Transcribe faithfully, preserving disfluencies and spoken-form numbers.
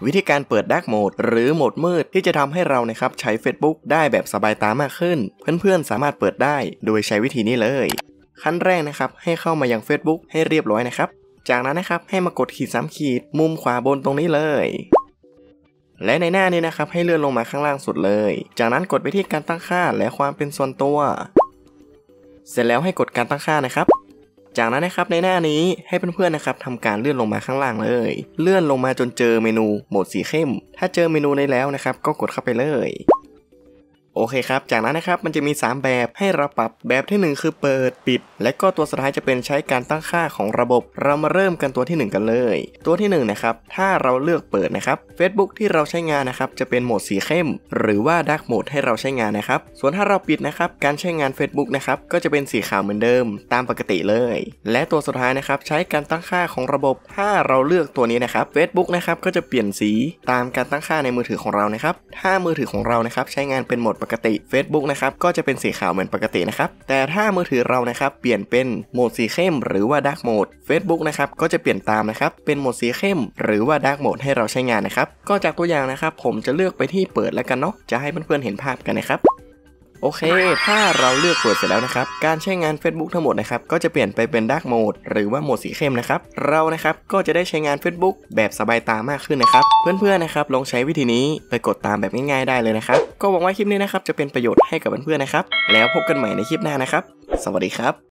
วิธีการเปิด Dark Mode หรือโหมดมืดที่จะทำให้เรานะครับใช้ Facebook ได้แบบสบายตามากขึ้นเพื่อนๆสามารถเปิดได้โดยใช้วิธีนี้เลยขั้นแรกนะครับให้เข้ามายัง Facebook ให้เรียบร้อยนะครับจากนั้นนะครับให้มากดขีดสามขีดมุมขวาบนตรงนี้เลยและในหน้านี้นะครับให้เลื่อนลงมาข้างล่างสุดเลยจากนั้นกดไปที่การตั้งค่าและความเป็นส่วนตัวเสร็จแล้วให้กดการตั้งค่านะครับจากนั้นนะครับในหน้านี้ให้เพื่อนๆนะครับทำการเลื่อนลงมาข้างล่างเลยเลื่อนลงมาจนเจอเมนูโหมดสีเข้มถ้าเจอเมนูนี้แล้วนะครับก็กดเข้าไปเลยโอเคครับจากนั้นนะครับมันจะมีสามแบบให้เราปรับแบบที่หนึ่งคือเปิดปิดและก็ตัวสุดท้ายจะเป็นใช้การตั้งค่าของระบบเรามาเริ่มกันตัวที่หนึ่งกันเลยตัวที่หนึ่งนะครับถ้าเราเลือกเปิดนะครับ Facebook ที่เราใช้งานนะครับจะเป็นโหมดสีเข้มหรือว่า Dark Mode ให้เราใช้งานนะครับส่วนถ้าเราปิดนะครับการใช้งาน Facebook นะครับก็จะเป็นสีขาวเหมือนเดิมตามปกติเลยและตัวสุดท้ายนะครับใช้การตั้งค่าของระบบถ้าเราเลือกตัวนี้นะครับ Facebook นะครับก็จะเปลี่ยนสีตามการตั้งค่าในมือถือของเรานะครับถ้ามือถือของเรานะครับใช้งานเป็นโหมดปกติ Facebook นะครับก็จะเป็นสีขาวเหมือนปกตินะครับแต่ถ้ามือถือเรานะครับเปลี่ยนเป็นโหมดสีเข้มหรือว่า Dark Mode Facebook นะครับก็จะเปลี่ยนตามนะครับเป็นโหมดสีเข้มหรือว่า Dark Mode ให้เราใช้งานนะครับก็จากตัวอย่างนะครับผมจะเลือกไปที่เปิดแล้วกันเนาะจะให้เพื่อนๆเห็นภาพกันนะครับโอเคถ้าเราเลือกเปิดเสร็จแล้วนะครับการใช้งาน Facebook ทั้งหมดนะครับก็จะเปลี่ยนไปเป็น Dark Mode หรือว่าโหมดสีเข้มนะครับเรานะครับก็จะได้ใช้งาน Facebook แบบสบายตามากขึ้นนะครับเพื่อนๆนะครับลองใช้วิธีนี้ไปกดตามแบบง่ายๆได้เลยนะครับก็หวังว่าคลิปนี้นะครับจะเป็นประโยชน์ให้กับเพื่อนๆนะครับแล้วพบกันใหม่ในคลิปหน้านะครับสวัสดีครับ